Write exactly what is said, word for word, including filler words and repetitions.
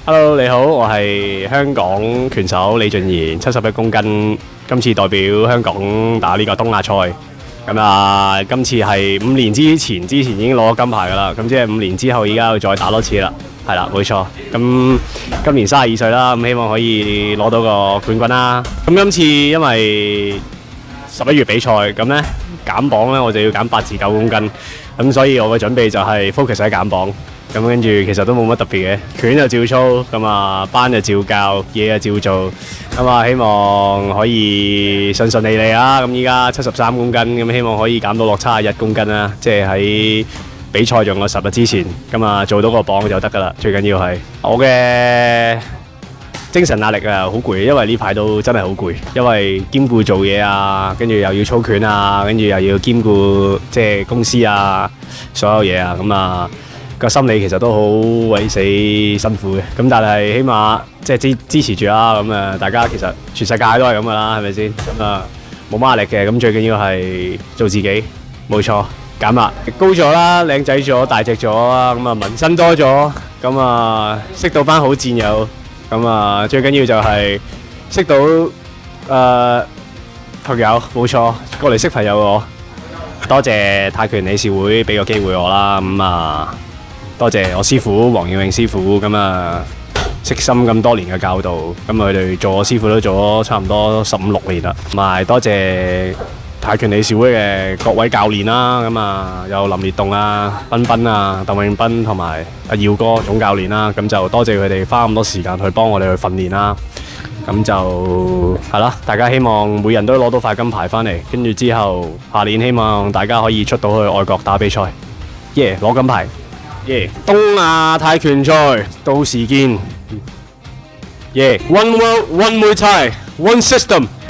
Hello，你好，我係香港拳手李俊賢，七十一公斤，今次代表香港打呢個東亞賽。咁啊，今次係五年之前，之前已經攞咗金牌㗎啦，咁即係五年之後，而家要再打多次啦。係啦，冇錯。咁今年三十二歲啦，咁希望可以攞到個冠軍啦。咁今次因為十一月比賽，咁咧減磅咧，我就要減八至九公斤，咁所以我嘅準備就係 focus 喺減磅。咁跟住其實都冇乜特別嘅，拳就照操，咁啊班就照教，嘢就照做，咁啊希望可以順順利利啦。咁依家七十三公斤，咁希望可以減到落七十一公斤啦，即係喺比賽仲有十日之前，咁啊做到個磅就得㗎啦。最緊要係我嘅精神壓力啊，好攰，因為呢排都真係好攰，因為兼顧做嘢啊，跟住又要操拳啊，跟住又要兼顧即係公司啊，所有嘢啊，咁啊〜個心理其實都好鬼死辛苦嘅，咁但係起碼即係支支持住啦，咁啊大家其實全世界都係咁噶啦，係咪先？咁啊冇乜壓力嘅，咁最緊要係做自己，冇錯，減壓高咗啦，靚仔咗，大隻咗啦，咁啊紋身多咗，咁啊識到班好戰友，咁啊最緊要就係識到誒、呃、朋友，冇錯，過嚟識朋友我，多謝泰拳理事會俾個機會我啦，咁啊〜多謝我師傅黃耀永師傅，咁啊悉心咁多年嘅教導，咁佢哋做我師傅都做咗差唔多十五六年啦。同埋多謝泰拳理事會嘅各位教練啦，咁啊有林烈棟啊、彬彬啊、鄧永斌同埋阿耀哥總教練啦，咁就多謝佢哋花咁多時間去幫我哋去訓練啦。咁就係啦，大家希望每人都攞到塊金牌翻嚟，跟住之後下年希望大家可以出到去外國打比賽，耶、yeah, 攞金牌！耶！東亞泰拳賽，到時見。耶！One world, one Muay Thai, one system。